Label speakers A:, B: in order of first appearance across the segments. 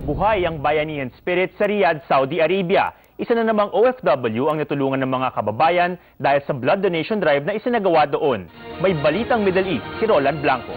A: buhay ang bayanihan spirit sa Riyadh, Saudi Arabia. Isa na namang OFW ang natulungan ng mga kababayan dahil sa blood donation drive na isinagawa doon. May balitang Middle East, si Roland Blanco.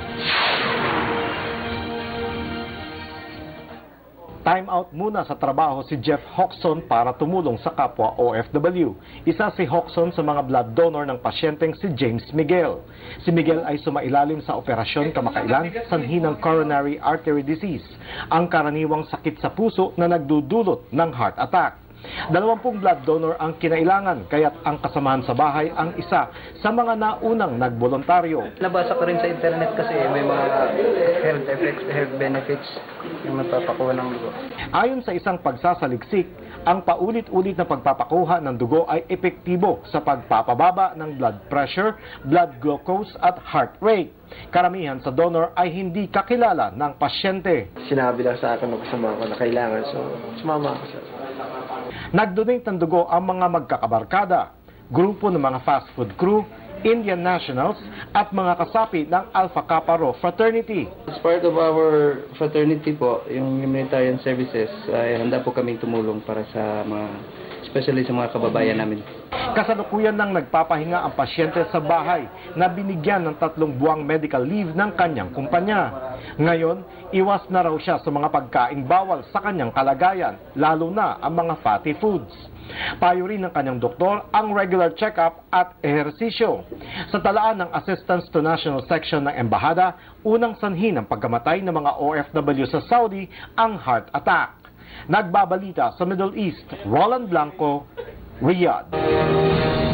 B: Time out muna sa trabaho si Jeff Hoxon para tumulong sa kapwa OFW. Isa si Hoxon sa mga blood donor ng pasyenteng si James Miguel. Si Miguel ay sumailalim sa operasyon kamakailan sanhi ng coronary artery disease, ang karaniwang sakit sa puso na nagdudulot ng heart attack. 20 blood donor ang kinailangan, kaya't ang kasamahan sa bahay ang isa sa mga naunang nagbolontaryo.
C: Nabasa ko rin sa internet kasi may mga health effects, health benefits yung napapakuha ng dugo.
B: Ayon sa isang pagsasaliksik, ang paulit-ulit na pagpapakuha ng dugo ay epektibo sa pagpapababa ng blood pressure, blood glucose at heart rate. Karamihan sa donor ay hindi kakilala ng pasyente.
C: Sinabi lang sa akin ng kasama ko na kailangan, so sumama ako sa...
B: Nag-donate ng dugo ang mga magkakabarkada, grupo ng mga fast food crew, Indian nationals at mga kasapi ng Alpha Kappa Rho Fraternity.
C: As part of our fraternity po, yung humanitarian services, ay handa po kaming tumulong para sa mga, especially sa mga kababayan namin.
B: Kasalukuyan nang nagpapahinga ang pasyente sa bahay na binigyan ng 3 buwang medical leave ng kanyang kumpanya. Ngayon, iwas na raw siya sa mga pagkaing bawal sa kanyang kalagayan, lalo na ang mga fatty foods. Payo rin ng kanyang doktor ang regular check-up at ehersisyo. Sa talaan ng Assistance to National Section ng Embahada, unang sanhi ng pagkamatay ng mga OFW sa Saudi ang heart attack. Nagbabalita sa Middle East, Roland Blanco, Riyadh.